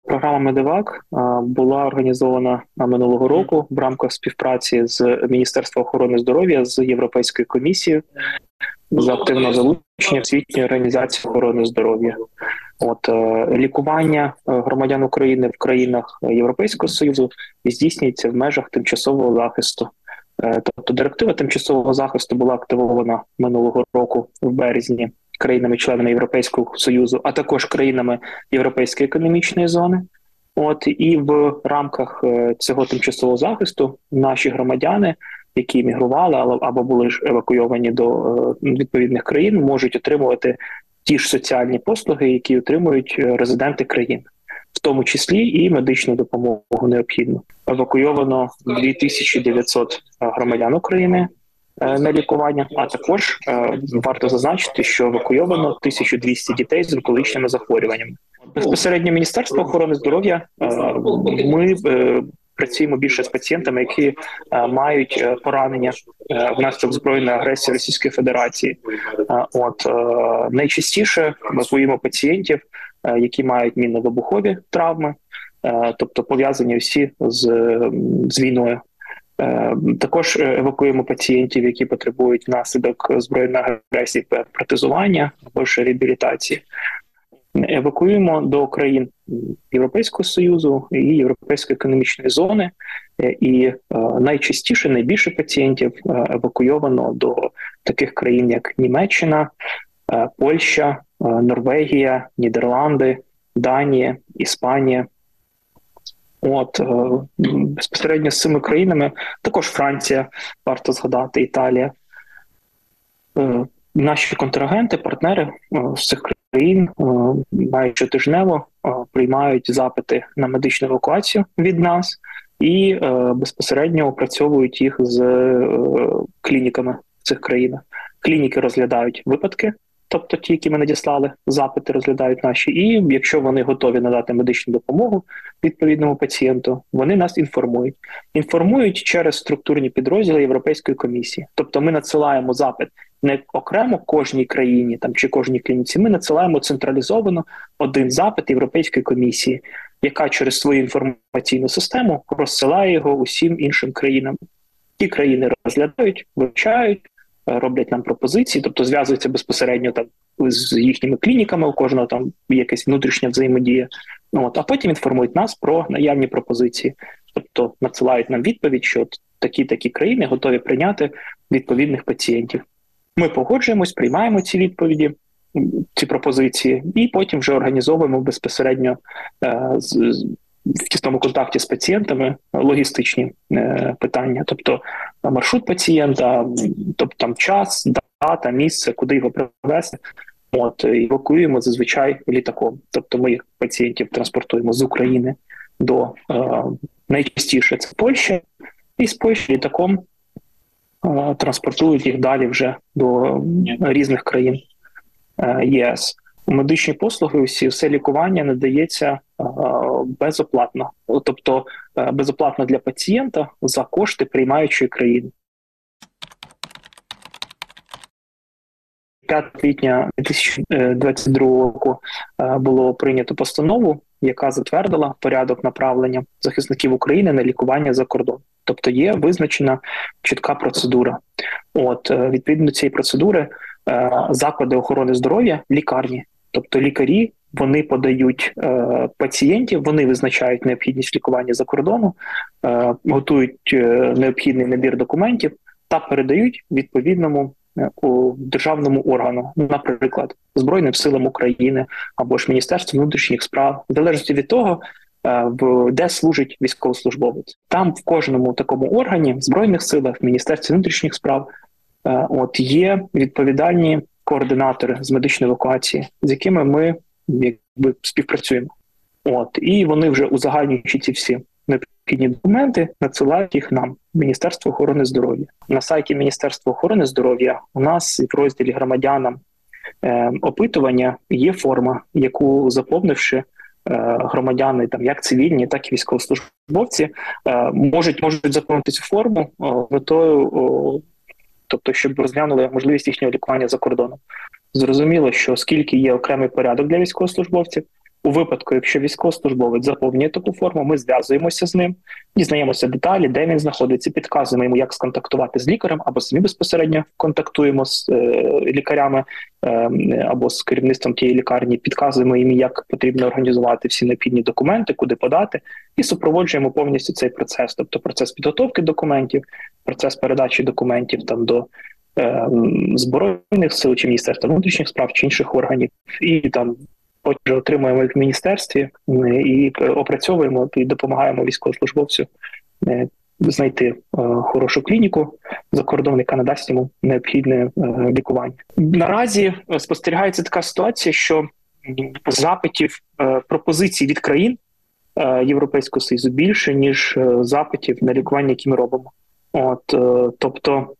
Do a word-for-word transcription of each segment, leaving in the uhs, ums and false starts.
Програма «Медевак» була організована минулого року в рамках співпраці з Міністерством охорони здоров'я, з Європейською комісією за активне залучення Всесвітньої організації охорони здоров'я. От лікування громадян України в країнах Європейського Союзу здійснюється в межах тимчасового захисту. Тобто директива тимчасового захисту була активована минулого року в березні країнами-членами Європейського Союзу, а також країнами Європейської економічної зони. От і в рамках цього тимчасового захисту наші громадяни, які мігрували або були ж евакуйовані до відповідних країн, можуть отримувати ті ж соціальні послуги, які отримують резиденти країн, в тому числі і медичну допомогу необхідну. Евакуйовано дві тисячі дев'ятсот громадян України на лікування, а також е, варто зазначити, що евакуйовано тисячу двісті дітей з онкологічними захворюваннями. Безпосередньо Міністерство охорони здоров'я, е, ми е, працюємо більше з пацієнтами, які е, мають поранення е, внаслідок збройної агресії Російської Федерації. Е, от е, найчастіше евакуюємо пацієнтів, е, які мають мінно-вибухові травми, е, тобто пов'язані всі з, з війною. Також евакуємо пацієнтів, які потребують внаслідок збройної агресії протезування або ж реабілітації. Евакуємо до країн Європейського Союзу і Європейської економічної зони. І найчастіше, найбільше пацієнтів евакуйовано до таких країн, як Німеччина, Польща, Норвегія, Нідерланди, Данія, Іспанія. От безпосередньо з цими країнами, також Франція, варто згадати, Італія. Наші контрагенти, партнери з цих країн мають щотижнево приймають запити на медичну евакуацію від нас і безпосередньо опрацьовують їх з клініками в цих країнах. Клініки розглядають випадки, тобто ті, які ми надіслали, запити розглядають наші, і якщо вони готові надати медичну допомогу відповідному пацієнту, вони нас інформують. Інформують через структурні підрозділи Європейської комісії. Тобто ми надсилаємо запит не окремо кожній країні там, чи кожній клініці, ми надсилаємо централізовано один запит Європейської комісії, яка через свою інформаційну систему розсилає його усім іншим країнам. Ті країни розглядають, вивчають, роблять нам пропозиції, тобто зв'язуються безпосередньо там з їхніми клініками, у кожного там якась внутрішня взаємодія. От, а потім інформують нас про наявні пропозиції. Тобто надсилають нам відповідь, що такі-такі країни готові прийняти відповідних пацієнтів. Ми погоджуємось, приймаємо ці відповіді, ці пропозиції, і потім вже організовуємо безпосередньо е, з, в тісному контакті з пацієнтами логістичні е, питання, тобто маршрут пацієнта, тобто там час, дата, місце, куди його привезти. От, евакуюємо зазвичай літаком. Тобто ми пацієнтів транспортуємо з України до, е, найчастіше це Польща, і з Польщі літаком е, транспортують їх далі вже до різних країн е, ЄС. Медичні послуги, усі, все лікування надається е, безоплатно, тобто е, безоплатно для пацієнта за кошти приймаючої країни. п'ятого квітня дві тисячі двадцять другого року е, було прийнято постанову, яка затвердила порядок направлення захисників України на лікування за кордон. Тобто є визначена чітка процедура. От, е, відповідно до цієї процедури е, заклади охорони здоров'я, лікарні, тобто лікарі, вони подають е, пацієнтів, вони визначають необхідність лікування за кордону, е, готують е, необхідний набір документів та передають відповідному е, у державному органу, наприклад, Збройним силам України або ж Міністерству внутрішніх справ, в залежності від того, е, в, де служить військовослужбовець. Там в кожному такому органі, в Збройних силах, в Міністерстві внутрішніх справ, е, от є відповідальні координатори з медичної евакуації, з якими ми якби співпрацюємо. От, і вони вже узагальнюючи ці всі необхідні документи, надсилають їх нам, Міністерство охорони здоров'я. На сайті Міністерства охорони здоров'я у нас в розділі громадянам е, опитування є форма, яку заповнивши, е, громадяни, там як цивільні, так і військовослужбовці, е, можуть, можуть заповнити цю форму е, метою, о, тобто щоб розглянули можливість їхнього лікування за кордоном. Зрозуміло, що оскільки є окремий порядок для військовослужбовців, У випадку, якщо військовослужбовець заповнює таку форму, ми зв'язуємося з ним, дізнаємося деталі, де він знаходиться, підказуємо йому, як сконтактувати з лікарем, або самі безпосередньо контактуємо з е, лікарями е, або з керівництвом тієї лікарні, підказуємо їм, як потрібно організувати всі необхідні документи, куди подати, і супроводжуємо повністю цей процес, тобто процес підготовки документів, процес передачі документів там до е, Збройних сил чи Міністерства внутрішніх справ чи інших органів, і там потім отримуємо в міністерстві і опрацьовуємо і допомагаємо військовослужбовцю знайти хорошу клініку за кордон, яка надасть йому необхідне лікування. Наразі спостерігається така ситуація, що запитів, пропозицій від країн Європейського Союзу більше, ніж запитів на лікування, які ми робимо. От, тобто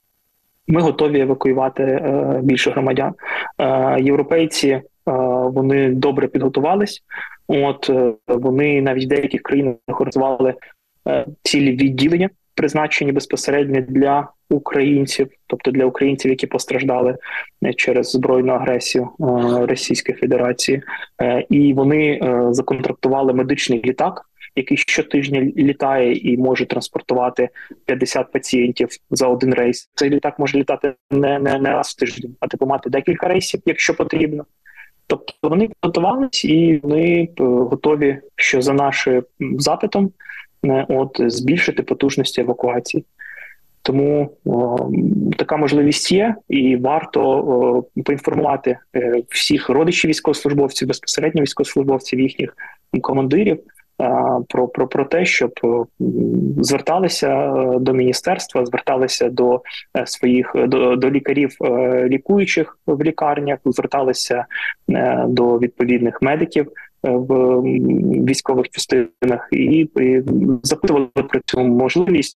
ми готові евакуювати більше громадян. Європейці вони добре підготувались. От вони навіть в деяких країнах організували цілі відділення, призначені безпосередньо для українців, тобто для українців, які постраждали через збройну агресію Російської Федерації. І вони законтрактували медичний літак, який щотижня літає і може транспортувати п'ятдесят пацієнтів за один рейс. Цей літак може літати не, не, не раз в тиждень, а типу мати декілька рейсів, якщо потрібно. Тобто вони готувалися і вони готові, що за нашим запитом, от збільшити потужності евакуації. Тому о, така можливість є, і варто о, поінформувати е, всіх родичів військовослужбовців, безпосередньо військовослужбовців, їхніх командирів е, про, про, про те, щоб е, зверталися до міністерства, зверталися до е, своїх до, до лікарів е, лікуючих в лікарнях, зверталися е, до відповідних медиків в військових частинах і, і запитували про цю можливість.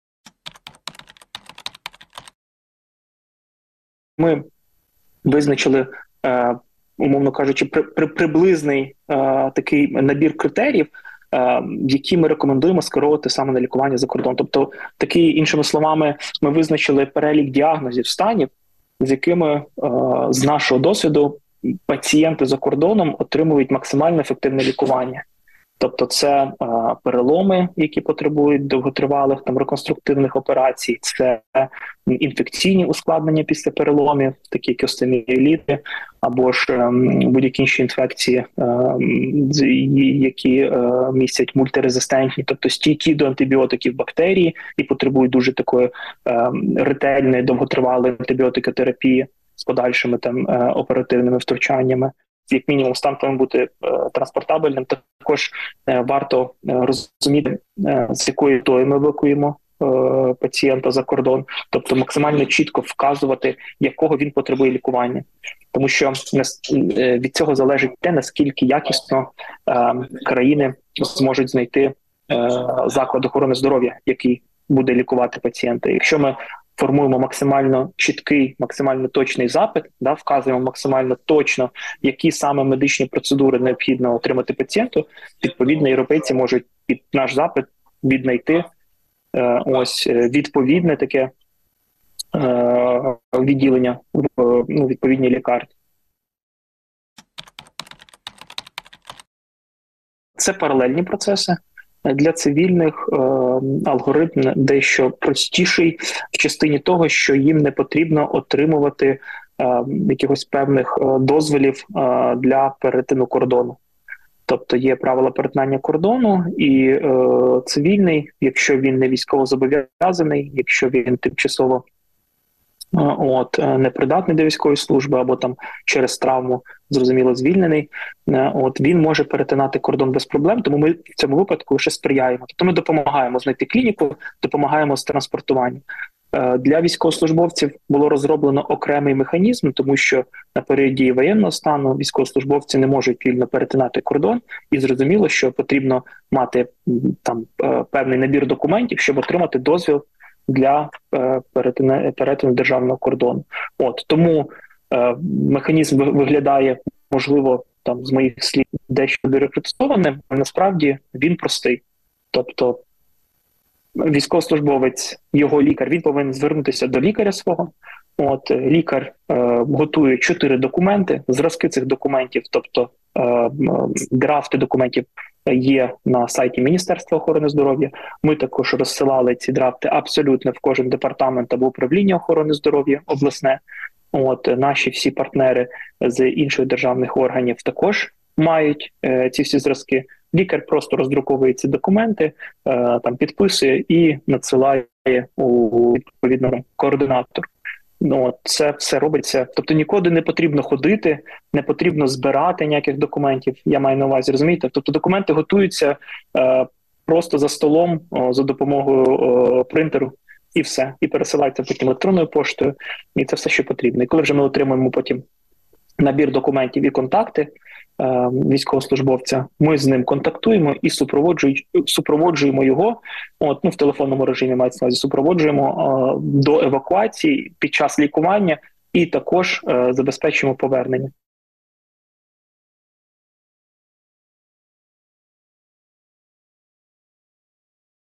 Ми визначили, е, умовно кажучи, при, при, приблизний е, такий набір критеріїв, е, які ми рекомендуємо скеровувати саме на лікування за кордон. Тобто, такі, іншими словами, ми визначили перелік діагнозів, станів, з якими е, з нашого досвіду пацієнти за кордоном отримують максимально ефективне лікування. Тобто це е, переломи, які потребують довготривалих там реконструктивних операцій, це інфекційні ускладнення після переломів, такі як остеоміеліти, або ж е, будь-які інші інфекції, е, які е, містять мультирезистентні, тобто стійкі до антибіотиків бактерії і потребують дуже такої е, ретельної довготривалої антибіотикотерапії з подальшими там е, оперативними втручаннями. Як мінімум, стан повинен бути е, транспортабельним. Також е, варто е, розуміти, е, з якою метою ми евакуємо е, пацієнта за кордон, тобто максимально чітко вказувати, якого він потребує лікування. Тому що е, від цього залежить те, наскільки якісно е, країни зможуть знайти е, заклад охорони здоров'я, який буде лікувати пацієнта. Якщо ми формуємо максимально чіткий, максимально точний запит, да, вказуємо максимально точно, які саме медичні процедури необхідно отримати пацієнту, відповідно, європейці можуть під наш запит віднайти е, ось відповідне таке е, відділення в ну, відповідній лікарні. Це паралельні процеси. Для цивільних е, алгоритм дещо простіший в частині того, що їм не потрібно отримувати е, якихось певних е, дозволів е, для перетину кордону. Тобто є правила перетинання кордону, і е, цивільний, якщо він не військовозобов'язаний, якщо він тимчасово от непридатний до військової служби або там через травму, зрозуміло, звільнений, от він може перетинати кордон без проблем, тому ми в цьому випадку лише сприяємо. Тобто ми допомагаємо знайти клініку, допомагаємо з транспортуванням. Для військовослужбовців було розроблено окремий механізм, тому що на періоді воєнного стану військовослужбовці не можуть вільно перетинати кордон, і зрозуміло, що потрібно мати там певний набір документів, щоб отримати дозвіл для е, перетину, перетину державного кордону. От тому е, механізм виглядає, можливо, там з моїх слів дещо бюрократизованим, але насправді він простий. Тобто військовослужбовець, його лікар, він повинен звернутися до лікаря свого. От лікар е, готує чотири документи, зразки цих документів, тобто драфти документів є на сайті Міністерства охорони здоров'я. Ми також розсилали ці драфти абсолютно в кожен департамент або управління охорони здоров'я обласне. От наші всі партнери з інших державних органів також мають е, ці всі зразки. Лікар просто роздруковує ці документи, е, там підписує і надсилає у відповідному координатору. Ну, це все робиться. Тобто нікуди не потрібно ходити, не потрібно збирати ніяких документів, я маю на увазі, розумієте? Тобто документи готуються е, просто за столом, о, за допомогою о, принтеру, і все. І пересилаються потім електронною поштою, і це все, що потрібно. І коли вже ми отримуємо потім набір документів і контакти е, військовослужбовця, ми з ним контактуємо і супроводжуємо, супроводжуємо його, от, ну, в телефонному режимі мається на увазі, супроводжуємо е, до евакуації під час лікування і також е, забезпечуємо повернення.